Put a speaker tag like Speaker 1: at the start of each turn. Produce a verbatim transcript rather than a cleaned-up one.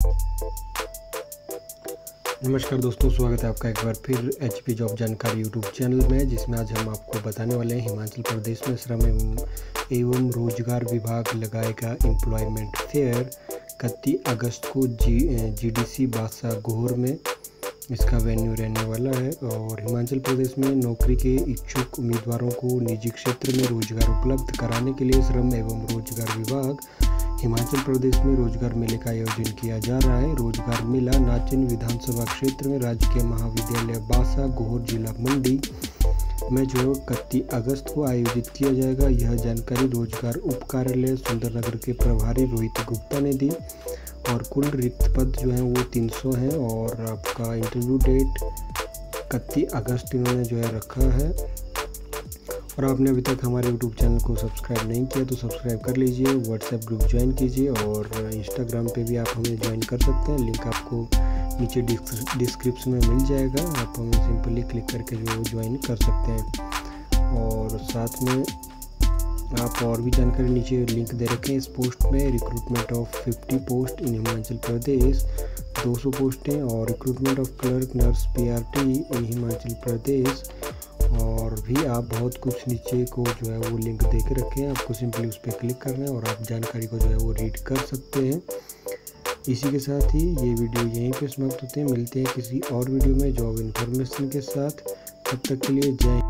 Speaker 1: नमस्कार दोस्तों, स्वागत है आपका एक बार फिर एच पी जॉब जानकारी यूट्यूब चैनल में, जिसमें आज हम आपको बताने वाले हैं हिमाचल प्रदेश में श्रम एवं एवं रोजगार विभाग लगाएगा एम्प्लॉयमेंट फेयर इकतीस अगस्त को जी जी डी सी बासागोहर में इसका वेन्यू रहने वाला है। और हिमाचल प्रदेश में नौकरी के इच्छुक उम्मीदवारों को निजी क्षेत्र में रोजगार उपलब्ध कराने के लिए श्रम एवं रोजगार विभाग हिमाचल प्रदेश में रोजगार मेले का आयोजन किया जा रहा है। रोजगार मेला नाचन विधानसभा क्षेत्र में राजकीय महाविद्यालय बासागोहर जिला मंडी में जो इकतीस अगस्त को आयोजित किया जाएगा। यह जानकारी रोजगार उप कार्यालय सुंदरनगर के प्रभारी रोहित गुप्ता ने दी। और कुल रिक्त पद जो है वो तीन सौ हैं और आपका इंटरव्यू डेट इकतीस अगस्त इन्होंने जो है रखा है। और आपने अभी तक हमारे यूट्यूब चैनल को सब्सक्राइब नहीं किया तो सब्सक्राइब कर लीजिए, व्हाट्सएप ग्रुप ज्वाइन कीजिए और इंस्टाग्राम पे भी आप हमें ज्वाइन कर सकते हैं। लिंक आपको नीचे डिस्क्रिप्शन में मिल जाएगा, आप हमें सिंपली क्लिक करके जो है ज्वाइन कर सकते हैं। और साथ में आप और भी जानकारी नीचे लिंक दे रखे हैं इस पोस्ट में। रिक्रूटमेंट ऑफ पचास पोस्ट इन हिमाचल प्रदेश, दो सौ पोस्टें, और recruitment of clerk nurse P R T in Himachal Pradesh, और भी आप बहुत कुछ नीचे को जो है वो लिंक दे के रखे हैं। आपको सिंपली उस पर क्लिक करना है और आप जानकारी को जो है वो रीड कर सकते हैं। इसी के साथ ही ये वीडियो यहीं पे समाप्त होते हैं। मिलते हैं किसी और वीडियो में जॉब इन्फॉर्मेशन के साथ। तब तक के लिए जय।